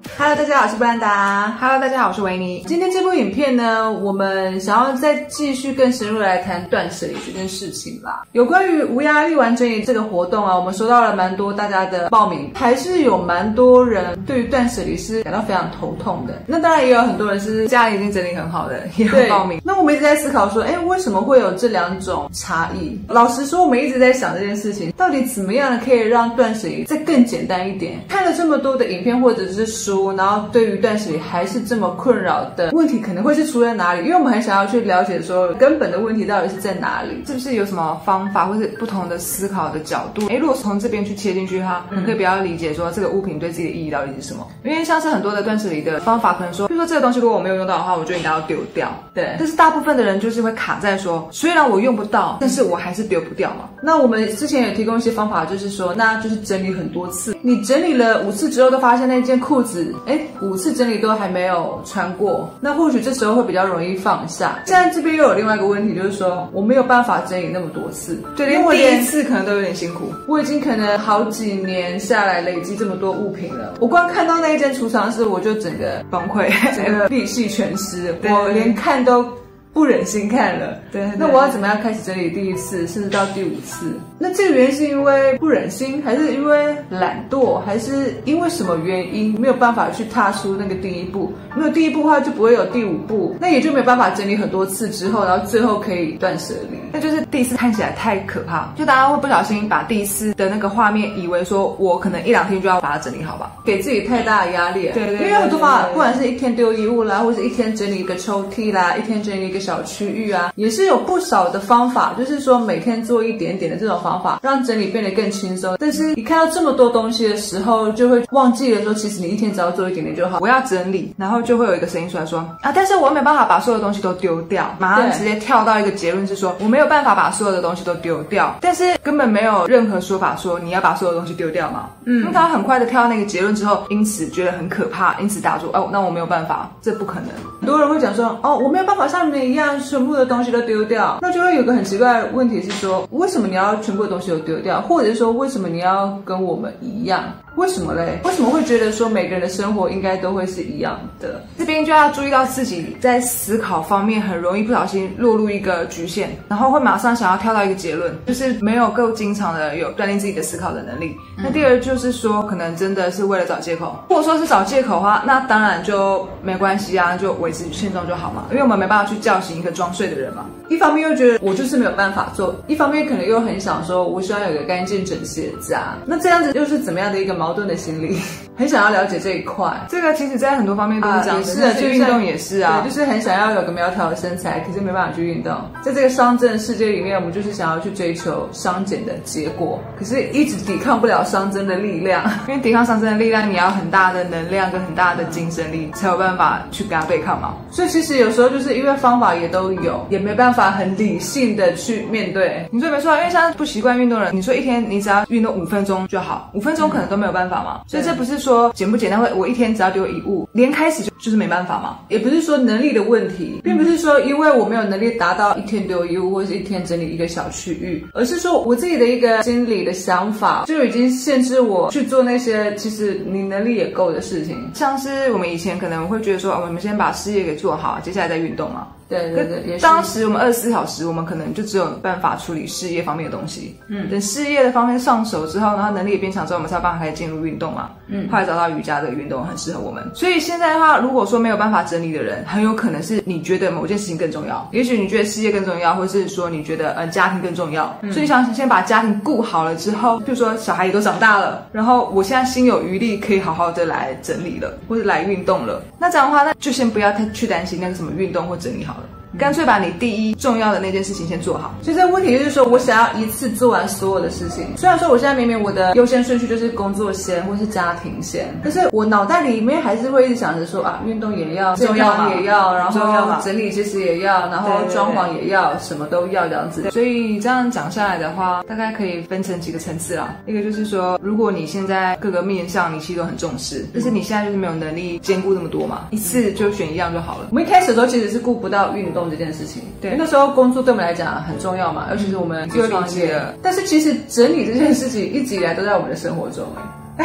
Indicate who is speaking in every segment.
Speaker 1: Hello， 大家好，我是布兰达。
Speaker 2: Hello， 大家好，我是维尼。
Speaker 1: 今天这部影片呢，我们想要再继续更深入来谈断舍离这件事情啦。有关于无压力完整理这个活动啊，我们收到了蛮多大家的报名，还是有蛮多人对于断舍离是感到非常头痛的。那当然也有很多人是家里已经整理很好的，也有报名。那我们一直在思考说，为什么会有这两种差异？老实说，我们一直在想这件事情，到底怎么样可以让断舍离再更简单一点？看了这么多的影片或者是书，然后对于断舍离还是这么困扰的问题，可能会是出在哪里？因为我们很想要去了解说根本的问题到底是在哪里，
Speaker 2: 是不是有什么方法或是不同的思考的角度？如果从这边去切进去的话，可以比较理解说这个物品对自己的意义到底是什么。因为像是很多的断舍离的方法，可能说，比如说这个东西如果我没有用到的话，我就应该要丢掉。
Speaker 1: 对，
Speaker 2: 但是大部分的人就是会卡在说，虽然我用不到，但是我还是丢不掉嘛。
Speaker 1: 那我们之前也提供一些方法，就是说，那就是整理很多次，你整理了5次之后，都发现那件裤子，5次整理都还没有穿过，那或许这时候会比较容易放下。现在这边又有另外一个问题，就是说我没有办法整理那么多次，
Speaker 2: 对，连第一次可能都有点辛苦。
Speaker 1: 我已经可能好几年下来累积这么多物品了，我光看到那一件储藏室，我就整个
Speaker 2: 崩溃，
Speaker 1: 整个力气全失，我连看都不忍心看了。
Speaker 2: 对，
Speaker 1: 那我要怎么样开始整理第1次，甚至到第5次？那这个原因是因为不忍心，还是因为懒惰，还是因为什么原因没有办法去踏出那个第1步？没有第1步的话，就不会有第5步，那也就没有办法整理很多次之后，然后最后可以断舍离。
Speaker 2: 那就是第1次看起来太可怕，就大家会不小心把第1次的那个画面，以为说我可能1-2天就要把它整理好吧，
Speaker 1: 给自己太大的压力。
Speaker 2: 对，
Speaker 1: 因为有很多方法，不管是1天丢衣物啦，或者1天整理一个抽屉啦，1天整理一个小区域啊，也是有不少的方法，就是说每天做一点点的这种方法，让整理变得更轻松。但是你看到这么多东西的时候，就会忘记了说，其实你1天只要做一点点就好。
Speaker 2: 我要整理，然后就会有一个声音出来说但是我没办法把所有的东西都丢掉，马上直接跳到一个结论是说，我没有办法把所有的东西都丢掉，但是根本没有任何说法说你要把所有东西丢掉嘛。因为他很快的跳到那个结论之后，因此觉得很可怕，因此打住那我没有办法，这不可能。
Speaker 1: 很多人会讲说我没有办法像你们一样全部的东西都丢掉，那就会有个很奇怪的问题是说，为什么你要全部的东西都丢掉，或者是说为什么你要跟我们一样？为什么嘞？为什么会觉得说每个人的生活应该都会是一样的？
Speaker 2: 这边就要注意到自己在思考方面很容易不小心落入一个局限，然后会马上想要跳到一个结论，就是没有够经常的有锻炼自己的思考的能力。那第二就是说，可能真的是为了找借口。如果说是找借口的话，那当然就没关系啊，就维持现状就好嘛，因为我们没办法去叫醒一个装睡的人嘛。
Speaker 1: 一方面又觉得我就是没有办法做，一方面可能又很想说我希望有一个干净整齐的家，那这样子又是怎么样的一个矛盾的心理？很想要了解这一块。
Speaker 2: 这个其实在很多方面都是这样子，
Speaker 1: 也是
Speaker 2: 去运动也是啊，
Speaker 1: 对，就是很想要有个苗条的身材，可是没办法去运动。在这个熵增的世界里面，我们就是想要去追求熵减的结果，可是一直抵抗不了熵增的力量。
Speaker 2: 因为抵抗熵增的力量，你要很大的能量跟很大的精神力，才有办法去跟它对抗嘛。
Speaker 1: 所以其实有时候就是因为方法也都有，也没办法很理性的去面对。
Speaker 2: 你说没错，因为像不习惯运动的人，你说1天你只要运动5分钟就好，5分钟可能都没有办法嘛。所以这不是说简不简单，我1天只要丢1物，连开始就是没办法嘛。
Speaker 1: 也不是说能力的问题，并不是说因为我没有能力达到1天丢1物，或是1天整理一个小区域，而是说我自己的一个心理的想法就已经限制我去做那些其实你能力也够的事情。
Speaker 2: 像是我们以前可能会觉得说我们先把事业给做好，接下来再运动嘛。
Speaker 1: 对，
Speaker 2: 当时我们24小时，我们可能就只有办法处理事业方面的东西。等事业的方面上手之后，然后能力也变强之后，我们才有办法开始进入运动嘛。后来找到瑜伽的运动很适合我们。所以现在的话，如果说没有办法整理的人，很有可能是你觉得某件事情更重要，也许你觉得事业更重要，或是说你觉得家庭更重要。所以你想先把家庭顾好了之后，比如说小孩也都长大了，然后我现在心有余力可以好好的来整理了，或者来运动了，那这样的话，那就先不要太去担心那个什么运动或整理好了。干脆把你第1重要的那件事情先做好。
Speaker 1: 所以这个问题就是说，我想要一次做完所有的事情。虽然说我现在明明我的优先顺序就是工作先或是家庭先，可是我脑袋里面还是会一直想着说运动也要，健康也要，然后整理其实也要，然后装潢也要，什么都要这样子。
Speaker 2: 所以这样讲下来的话，大概可以分成几个层次啦。一个就是说，如果你现在各个面向你其实都很重视，但是你现在就是没有能力兼顾那么多嘛，一次就选1样就好了。
Speaker 1: 我们一开始的时候其实是顾不到运动这件事情，对，那时候工作对我们来讲很重要嘛，尤其是我们自己创业，但是其实整理这件事情一直以来都在我们的生活中。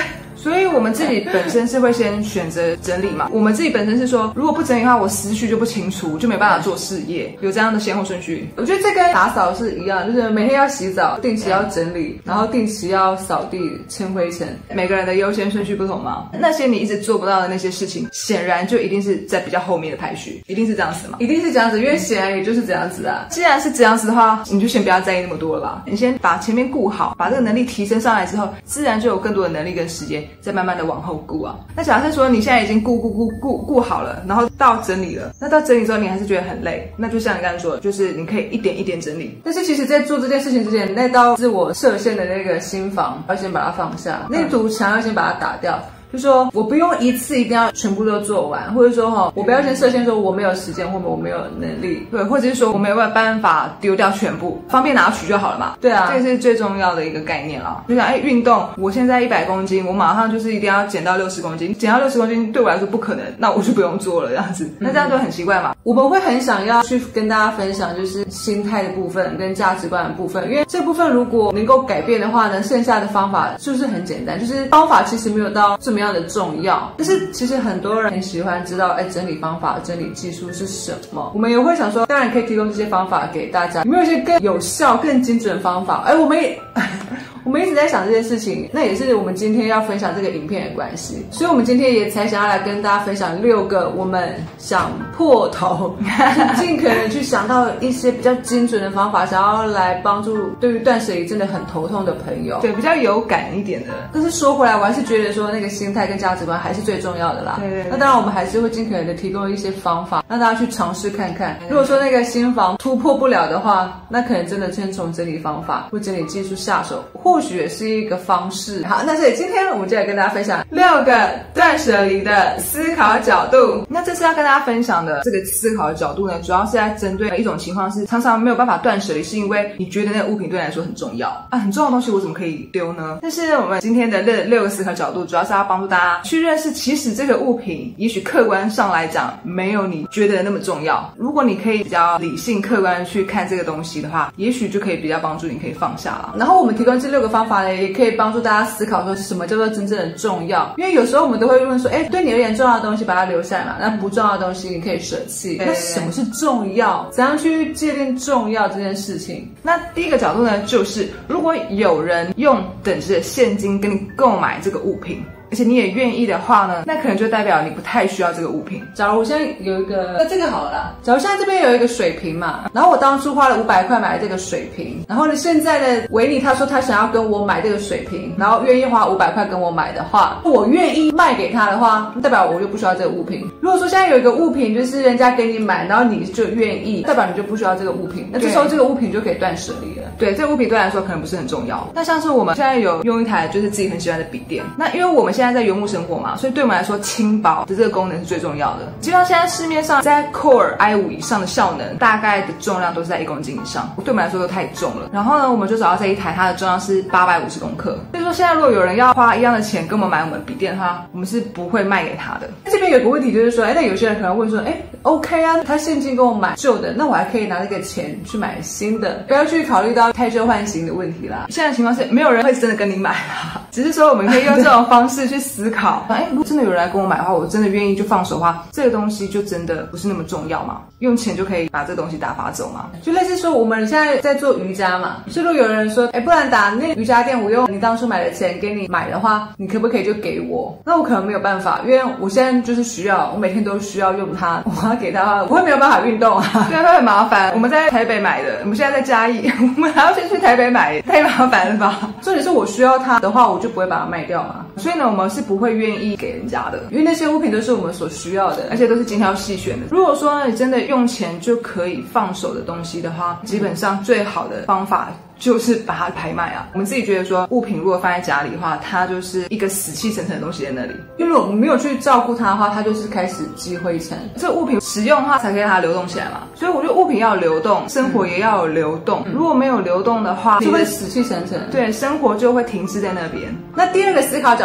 Speaker 2: 所以我们自己本身是会先选择整理嘛。我们自己本身是说，如果不整理的话，我思绪就不清楚，就没办法做事业，有这样的先后顺序。
Speaker 1: 我觉得这跟打扫是一样，就是每天要洗澡，定期要整理，然后定期要扫地、清灰尘。
Speaker 2: 每个人的优先顺序不同嘛，那些你一直做不到的那些事情，显然就一定是在比较后面的排序，一定是这样子嘛？
Speaker 1: 一定是这样子，因为显然也就是这样子啊。
Speaker 2: 既然是这样子的话，你就先不要在意那么多了吧。你先把前面顾好，把这个能力提升上来之后，自然就有更多的能力跟时间，再慢慢的往后顾啊。那假设说你现在已经顾好了，然后到整理了，那到整理之后你还是觉得很累，那就像你刚才说的，就是你可以一点一点整理。
Speaker 1: 但是其实在做这件事情之前，那道自我设限的那个心防要先把它放下，那堵墙要先把它打掉。就说我不用一次一定要全部都做完，或者说我不要先设限说我没有时间或我没有能力，
Speaker 2: 对，或者是说我没有办法丢掉全部，方便拿取就好了嘛。
Speaker 1: 对啊，
Speaker 2: 这是最重要的一个概念啦。就像运动，我现在100公斤，我马上就是一定要减到60公斤，减到60公斤对我来说不可能，那我就不用做了这样子，那这样就很奇怪嘛。
Speaker 1: 我们会很想要去跟大家分享，就是心态的部分跟价值观的部分，因为这部分如果能够改变的话呢，剩下的方法就是很简单，就是方法其实没有到这么样的重要。但是其实很多人很喜欢知道，整理方法、整理技术是什么。我们也会想说，当然可以提供这些方法给大家，有没有一些更有效、更精准的方法？我们一直在想这件事情，那也是我们今天要分享这个影片的关系。所以我们今天也才想要来跟大家分享6个我们想破头，尽可能去想到一些比较精准的方法，想要来帮助对于断舍离真的很头痛的朋友，
Speaker 2: 对，比较有感一点的。
Speaker 1: 但是说回来，我还是觉得说那个心态跟价值观还是最重要的啦。
Speaker 2: 对。
Speaker 1: 那当然，我们还是会尽可能的提供一些方法，让大家去尝试看看。如果说那个心防突破不了的话，那可能真的先从整理方法或整理技术下手，或许也是一个方式。好，那所以今天我们就来跟大家分享6个断舍离的思考角度。
Speaker 2: 那这次要跟大家分享的这个思考的角度呢，主要是在针对一种情况是常常没有办法断舍离，是因为你觉得那个物品对你来说很重要啊，很重要的东西我怎么可以丢呢？但是我们今天的6个思考角度，主要是要帮助大家去认识，其实这个物品也许客观上来讲没有你觉得那么重要。如果你可以比较理性客观去看这个东西的话，也许就可以比较帮助你可以放下了。
Speaker 1: 然后我们提供这6个方法呢，也可以帮助大家思考说什么叫做真正的重要。因为有时候我们都会问说，对你而言重要的东西把它留下来嘛，那不重要的东西你可以舍弃。那什么是重要？怎样去界定重要这件事情？
Speaker 2: 那第一个角度呢，就是如果有人用等值的现金跟你购买这个物品，而且你也愿意的话呢，那可能就代表你不太需要这个物品。
Speaker 1: 假如我现在有一个，那这个好了啦。假如现在这边有一个水瓶嘛，然后我当初花了500块买了这个水瓶，然后呢，现在呢，维尼他说他想要跟我买这个水瓶，然后愿意花500块跟我买的话，我愿意卖给他的话，代表我就不需要这个物品。如果说现在有一个物品就是人家给你买，然后你就愿意，代表你就不需要这个物品，那这时候这个物品就可以断舍离了。
Speaker 2: 对，这个物品对来说可能不是很重要。那像是我们现在有用一台就是自己很喜欢的笔电，那因为我们现在在原木生活嘛，所以对我们来说轻薄的这个功能是最重要的。基本上现在市面上在 Core i5 以上的效能，大概的重量都是在1公斤以上，对我们来说都太重了。然后呢，我们就找到这一台，它的重量是850公克。所以说现在如果有人要花一样的钱跟我们买我们的笔电的话，我们是不会卖给他的。
Speaker 1: 这边有个问题就是说，那有些人可能问说，OK 啊，他现金跟我买旧的，那我还可以拿这个钱去买新的，不要去考虑到汰旧换新的问题啦。
Speaker 2: 现在的情况是没有人会真的跟你买啦，只是说我们可以用这种方式去思考。如果真的有人来跟我买的话，我真的愿意就放手的话，这个东西就真的不是那么重要嘛，用钱就可以把这个东西打发走嘛。
Speaker 1: 就类似说我们现在在做瑜伽嘛，所以如果有人说，不然打那个瑜伽垫我用你当初买的钱给你买的话，你可不可以就给我？那我可能没有办法，因为我现在就是需要，我每天都需要用它，我要给它的话，我会没有办法运动啊。
Speaker 2: 对，会很麻烦。我们在台北买的，我们现在在嘉义，我们还要先去台北买，太麻烦了吧？
Speaker 1: 重点是我需要它的话，我就不会把它卖掉嘛。
Speaker 2: 所以呢，我们是不会愿意给人家的，
Speaker 1: 因为那些物品都是我们所需要的，
Speaker 2: 而且都是精挑细选的。如果说你真的用钱就可以放手的东西的话，基本上最好的方法就是把它拍卖啊。我们自己觉得说，物品如果放在家里的话，它就是一个死气沉沉的东西在那里，
Speaker 1: 因为我们没有去照顾它的话，它就是开始积灰尘。
Speaker 2: 这个物品使用的话，才可以让它流动起来嘛。所以我觉得物品要流动，生活也要有流动。如果没有流动的话，
Speaker 1: 就会死气沉沉。
Speaker 2: 对，生活就会停滞在那边。
Speaker 1: 那第二个思考角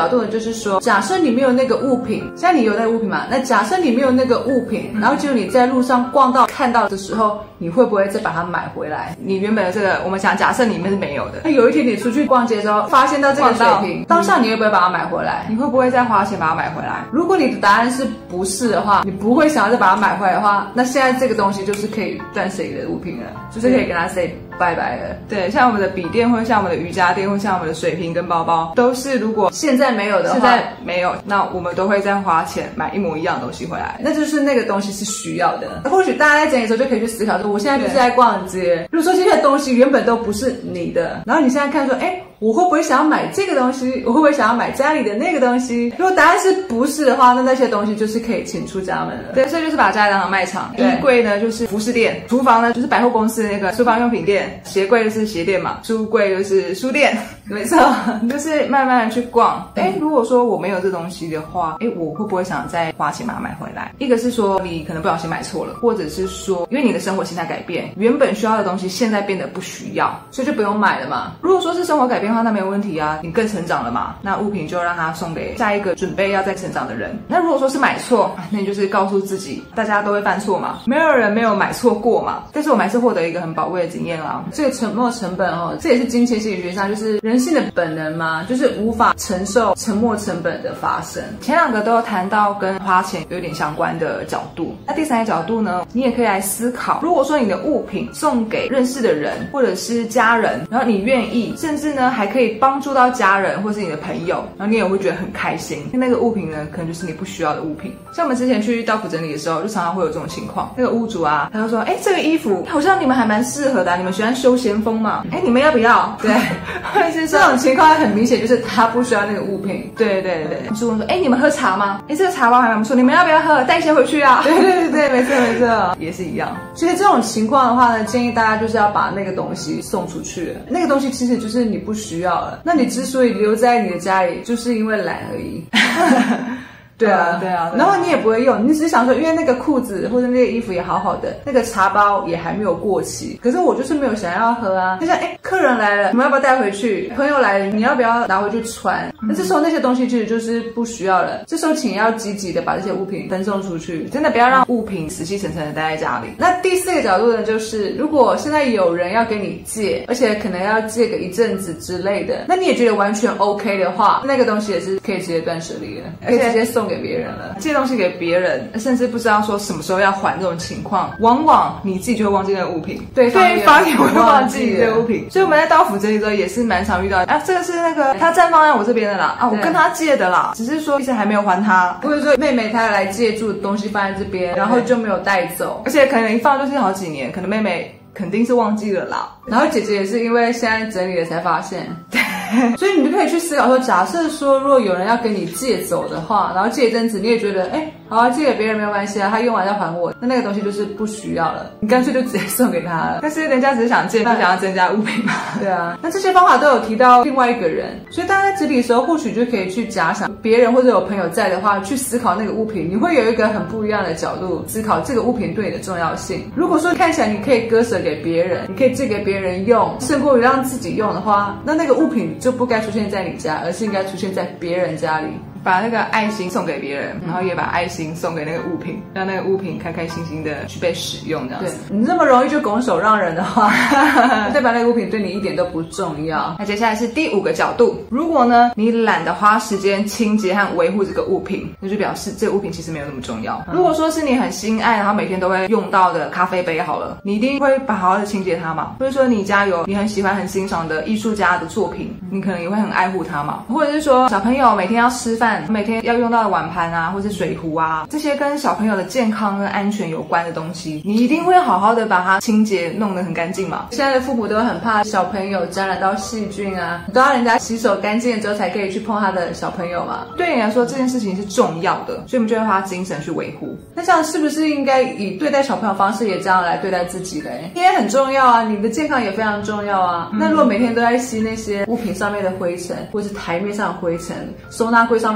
Speaker 1: 度呢，就是说，假设你没有那个物品，现在你有那个物品嘛？那假设你没有那个物品，然后结果你在路上逛到看到的时候，你会不会再把它买回来？
Speaker 2: 你原本的这个，我们想假设你们是没有的，
Speaker 1: 那有一天你出去逛街的时候，发现到这个水瓶，当下你会不会把它买回来？
Speaker 2: 你会不会再花钱把它买回来？
Speaker 1: 如果你的答案是不是的话，你不会想要再把它买回来的话，那现在这个东西就是可以断舍离的物品了，就是可以跟它 say 拜拜了。
Speaker 2: 对，像我们的笔电，或者像我们的瑜伽垫，或像我们的水瓶跟包包，都是如果
Speaker 1: 现在没有的话，
Speaker 2: 现在没有，那我们都会再花钱买一模一样的东西回来。
Speaker 1: 那就是那个东西是需要的。或许大家在整理的时候就可以去思考说，我现在就是在逛街，如果说这些东西原本都不是你的，然后你现在看说，哎，我会不会想要买这个东西？我会不会想要买家里的那个东西？如果答案是不是的话，那些东西就是可以请出家门了。
Speaker 2: 对，所以就是把家里当成卖场。衣柜呢就是服饰店，厨房呢就是百货公司那个厨房用品店，鞋柜就是鞋店嘛，书柜就是书店。没错，就是慢慢的去逛。如果说我没有这东西的话，我会不会想再花钱把它买回来？一个是说你可能不小心买错了，或者是说因为你的生活形态改变，原本需要的东西现在变得不需要，
Speaker 1: 所以就不用买了嘛。
Speaker 2: 如果说是生活改变的话，那没有问题啊，你更成长了嘛，那物品就让它送给下一个准备要再成长的人。那如果说是买错，那你就是告诉自己，大家都会犯错嘛，没有人没有买错过嘛。但是我们还是获得一个很宝贵的经验啦。
Speaker 1: 这个沉没成本这也是金钱心理学上就是人性的本能嘛，就是无法承受沉没成本的发生。
Speaker 2: 前两个都有谈到跟花钱有点相关的角度，那第三个角度呢，你也可以来思考，如果说你的物品送给认识的人或者是家人，然后你愿意，甚至呢还可以帮助到家人或是你的朋友，然后你也会觉得很开心。那个物品呢，可能就是你不需要的物品。像我们之前去道府整理的时候，就常常会有这种情况。那个屋主啊，他就说：“这个衣服好像你们还蛮适合的，你们喜欢休闲风嘛？你们要不要？”对，或者是
Speaker 1: 这种情况很明显就是他不需要那个物品。
Speaker 2: 对对对，主人说：“你们喝茶吗？这个茶包还蛮不错，你们要不要喝？带一些回去啊？”
Speaker 1: 对对对，没错没错，
Speaker 2: 也是一样。
Speaker 1: 所以这种情况的话呢，建议大家就是要把那个东西送出去了。那个东西其实就是你不需要了，那你之所以留在你的家里，就是因为懒而已。对啊，然后你也不会用，你只是想说，因为那个裤子或者那个衣服也好好的，那个茶包也还没有过期，可是我就是没有想要喝啊。就像客人来了，你们要不要带回去？朋友来了，你要不要拿回去穿？那这时候那些东西其实就是不需要了。这时候请要积极的把这些物品分送出去，真的不要让物品死气沉沉的待在家里。那第四个角度呢，就是如果现在有人要跟你借，而且可能要借个一阵子之类的，那你也觉得完全 OK 的话，那个东西也是可以直接断舍离的，可以直接送给别人了。
Speaker 2: 借东西给别人，甚至不知道说什么时候要还，这种情况，往往你自己就会忘记那个物品，对方也会忘记这个物品。所以我们在道府整理的时候也是蛮常遇到，这个是那个他暂放在我这边的啦，我跟他借的啦，只是说一直还没有还他，
Speaker 1: 或者说妹妹她来借住东西放在这边，然后就没有带走，
Speaker 2: 而且可能一放就是好几年，可能妹妹肯定是忘记了啦，
Speaker 1: 然后姐姐也是因为现在整理了才发现。所以你就可以去思考说，假设说如果有人要跟你借走的话，然后借一阵子，你也觉得好啊，借给别人没有关系啊，他用完再还我，那个东西就是不需要了，你干脆就直接送给他了。
Speaker 2: 但是人家只是想借，不想要增加物品嘛。
Speaker 1: 对啊，那这些方法都有提到另外一个人，所以大家在整理的时候，或许就可以去假想别人或者有朋友在的话，去思考那个物品，你会有一个很不一样的角度思考这个物品对你的重要性。如果说看起来你可以割舍给别人，你可以借给别人用，胜过于让自己用的话，那个物品就不该出现在你家，而是应该出现在别人家里。
Speaker 2: 把那个爱心送给别人，然后也把爱心送给那个物品，让那个物品开开心心的去被使用，这样子。
Speaker 1: 对，你这么容易就拱手让人的话，代表那个物品对你一点都不重要。
Speaker 2: 那接下来是第五个角度，如果呢你懒得花时间清洁和维护这个物品，那就表示这个物品其实没有那么重要。如果说是你很心爱，然后每天都会用到的咖啡杯好了，你一定会好好的清洁它嘛。或者说你家有你很喜欢很欣赏的艺术家的作品，你可能也会很爱护它嘛。或者是说小朋友每天要吃饭，每天要用到的碗盘啊，或是水壶啊，这些跟小朋友的健康跟安全有关的东西，你一定会好好的把它清洁弄得很干净嘛。
Speaker 1: 现在的父母都很怕小朋友沾染到细菌啊，都要人家洗手干净了之后才可以去碰他的小朋友嘛。
Speaker 2: 对你来说这件事情是重要的，所以我们就会花精神去维护。
Speaker 1: 那这样是不是应该以对待小朋友方式也这样来对待自己嘞？因为很重要啊，你的健康也非常重要啊。那如果每天都在吸那些物品上面的灰尘，或是台面上的灰尘，收纳柜上面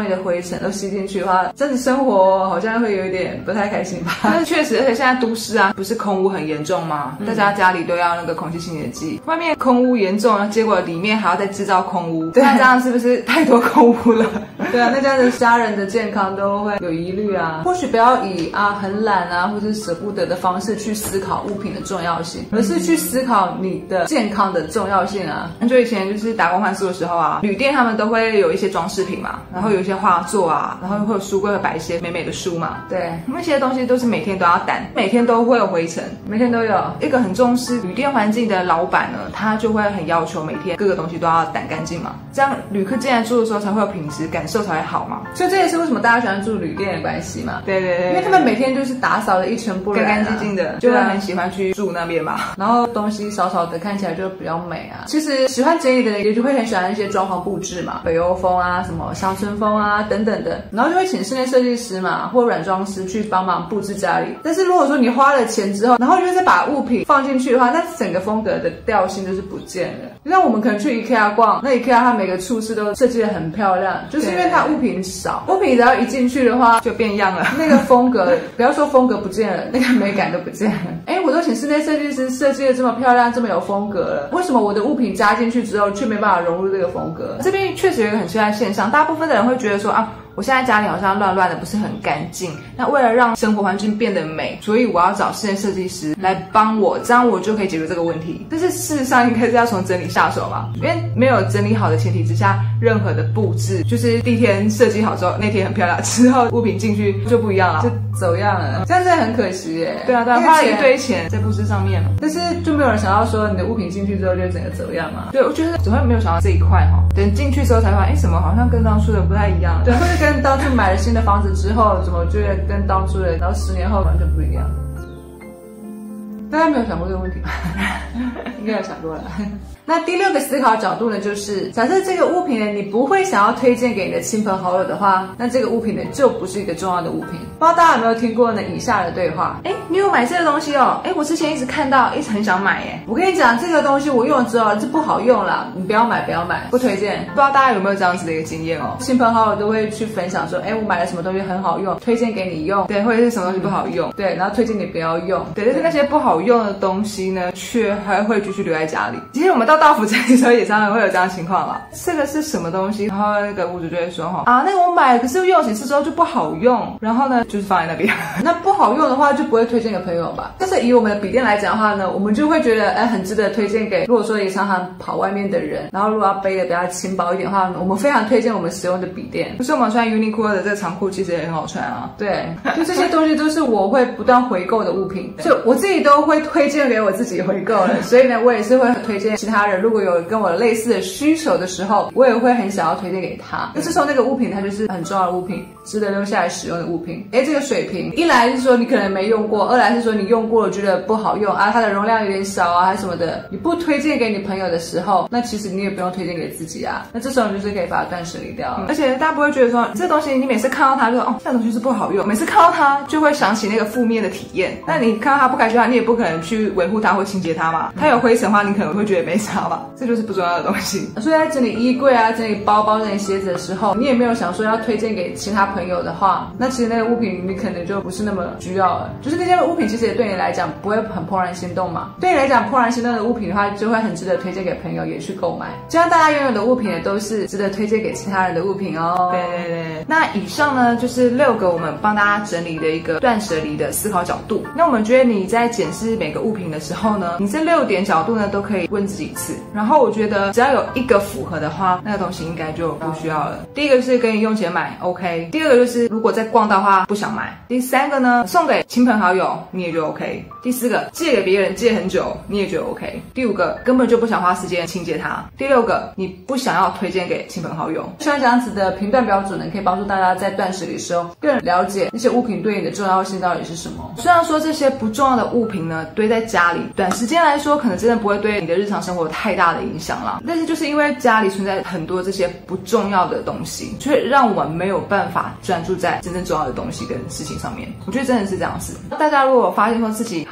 Speaker 1: 东西的灰尘都吸进去的话，真的生活好像会有一点不太开心吧。
Speaker 2: 但是确实，而且现在都市啊，不是空污很严重吗？大家家里都要那个空气清洁剂，外面空污严重，结果里面还要再制造空污，对，那这样是不是太多空污了？
Speaker 1: 对啊，那这样的家人的健康都会有疑虑啊。或许不要以很懒啊或者舍不得的方式去思考物品的重要性，而是去思考你的健康的重要性啊。
Speaker 2: 很久以前就是打工换宿的时候啊，旅店他们都会有一些装饰品嘛，然后有一些画作啊，然后会有书柜会摆一些美美的书嘛。
Speaker 1: 对，
Speaker 2: 那些东西都是每天都要掸，每天都会有灰尘，
Speaker 1: 每天都有。
Speaker 2: 一个很重视旅店环境的老板呢，他就会很要求每天各个东西都要掸干净嘛，这样旅客进来住的时候才会有品质感受才会好嘛。
Speaker 1: 所以这也是为什么大家喜欢住旅店的关系嘛。
Speaker 2: 对对对，
Speaker 1: 因为他们每天就是打扫的一尘不染，
Speaker 2: 干干净净的，就会很喜欢去住那边嘛。
Speaker 1: 然后东西少少的，看起来就比较美啊。其实喜欢整理的人也就会很喜欢一些装潢布置嘛，北欧风啊，什么乡村风啊等等的，然后就会请室内设计师嘛或软装师去帮忙布置家里。但是如果说你花了钱之后，然后就是把物品放进去的话，那整个风格的调性就是不见了。就像我们可能去 IKEA 逛，那 IKEA 它每个处室都设计得很漂亮，就是因为它物品少，物品只要一进去的话
Speaker 2: 就变样了，
Speaker 1: 那个风格不要说风格不见了，那个美感都不见了。我都请室内设计师设计的这么漂亮这么有风格了，为什么我的物品加进去之后却没办法融入这个风格？
Speaker 2: 这边确实有一个很奇怪的现象，大部分的人会觉得说我现在家里好像乱乱的，不是很干净。那为了让生活环境变得美，所以我要找室内设计师来帮我，这样我就可以解决这个问题。但是事实上应该是要从整理下手嘛，因为没有整理好的前提之下，任何的布置就是第一天设计好之后，那天很漂亮，之后物品进去就不一样了，
Speaker 1: 就走样了，这样真的很可惜耶。
Speaker 2: 对啊，花了一堆钱在布置上面，
Speaker 1: 但是就没有人想到说你的物品进去之后就整个走样嘛。
Speaker 2: 对，我觉得总会没有想到这一块等进去之后才发现，什么好像跟当初的不太一样。
Speaker 1: 对，或者跟当初买了新的房子之后，怎么就会跟当初的，然后10年后完全不一样。大家没有想过这个问题吗？应该有想过了。那第6个思考角度呢，就是假设这个物品呢，你不会想要推荐给你的亲朋好友的话，那这个物品呢就不是一个重要的物品。不知道大家有没有听过呢以下的对话？
Speaker 2: 你有买这个东西哦？我之前一直看到，一直很想买耶。
Speaker 1: 我跟你讲，这个东西我用了之后，这不好用啦，你不要买，不推荐。
Speaker 2: 不知道大家有没有这样子的一个经验哦？
Speaker 1: 亲朋好友都会去分享说，我买了什么东西很好用，推荐给你用。
Speaker 2: 对，或者是什么东西不好用，
Speaker 1: 对，然后推荐你不要用。
Speaker 2: 对，但是那些不好用的东西呢，却还会继续留在家里。其实我们到大福这里的时候，也常常会有这样的情况啦。这个是什么东西？然后那个屋主就会说那个我买了，可是用几次之后就不好用，然后呢就是放在那边。
Speaker 1: 那不好用的话就不会推荐给朋友吧？但是以我们的笔电来讲的话呢，我们就会觉得很值得推荐给如果说也常常跑外面的人，然后如果要背的比较轻薄一点的话，我们非常推荐我们使用的笔电。
Speaker 2: 不是我们穿 Uniqlo 的这个长裤其实也很好穿啊。
Speaker 1: 对，就这些东西都是我会不断回购的物品，所以我自己都会推荐给我自己回购了。所以呢，我也是会推荐其他人，如果有跟我类似的需求的时候，我也会很想要推荐给他。那这时候那个物品它就是很重要的物品，值得留下来使用的物品。这个水瓶，一来是说你可能没用过，二来是说你用过了觉得不好用它的容量有点小还是什么的，你不推荐给你朋友的时候，那其实你也不用推荐给自己啊。那这时候你就是可以把它断舍离掉。
Speaker 2: 而且大家不会觉得说这东西你每次看到它就说这东西是不好用，每次看到它就会想起那个负面的体验。那你看到它不开心的话，你也不可能去维护它或清洁它嘛。它有灰尘的话，你可能会觉得没啥吧，这就是不重要的东西。
Speaker 1: 所以在整理衣柜整理包包、整理鞋子的时候，你也没有想说要推荐给其他朋友的话，那其实那个物品你可能就不是那么需要了。就是那些物品其实也对你来讲不会很怦然心动嘛。对你来讲怦然心动的物品的话，就会很值得推荐给朋友也去购买。这样大家拥有的物品也都是值得推荐给其他人的物品哦。
Speaker 2: 对对对。那以上呢就是6个我们帮大家整理的一个断舍离的思考角度。那我们觉得你在检视每个物品的时候呢，你这6点角度呢都可以问自己一次。然后我觉得只要有一个符合的话，那个东西应该就不需要了。第一个就是跟你用钱买 OK， 第二个就是如果再逛到的话不想买，第3个呢送给亲朋好友你也就 OK， 第4个借给别人借很久你也觉得 OK， 第5个根本就不想花时间清洁它，第6个你不想要推荐给亲朋好友。
Speaker 1: 希望这样子的评断标准呢，可以帮助大家在断舍离的时候更了解那些物品对你的重要性到底是什么。
Speaker 2: 虽然说这些不重要的物品呢堆在家里，短时间来说可能真的不会对你的日常生活有太大的影响啦，但是就是因为家里存在很多这些不重要的东西，却让我们没有办法专注在真正重要的东西跟事情上面。我觉得真的是这样子。大家如果发现说自己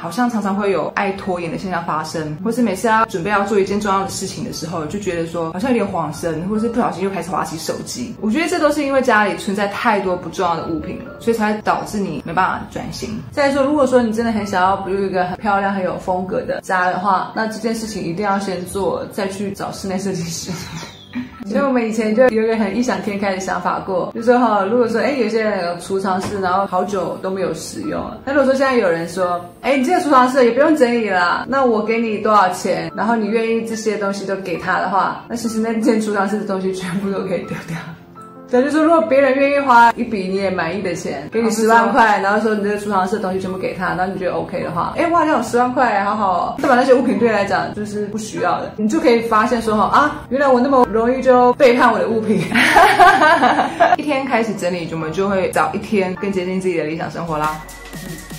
Speaker 2: 好像常常会有爱拖延的现象发生，或是每次要准备要做一件重要的事情的时候，就觉得说好像有点恍神，或是不小心又开始滑起手机。我觉得这都是因为家里存在太多不重要的物品了，所以才会导致你没办法专心。
Speaker 1: 再来说，如果说你真的很想要有一个很漂亮很有风格的家的话，那这件事情一定要先做，再去找室内设计师。所以我们以前就有一个很异想天开的想法过，就说如果说有些人有储藏室，然后好久都没有使用，那如果说现在有人说你这个储藏室也不用整理啦，那我给你多少钱，然后你愿意这些东西都给他的话，那其实那间储藏室的东西全部都可以丢掉。对，就是说如果别人愿意花一笔你也满意的钱，给你10万块，然后说你这个储藏室的东西全部给他，然后你觉得 OK 的话，我好像有10万块，好好哦，再把那些物品对来讲就是不需要的，你就可以发现说原来我那么容易就背叛我的物品。
Speaker 2: 一天开始整理，我们就会早一天更接近自己的理想生活啦。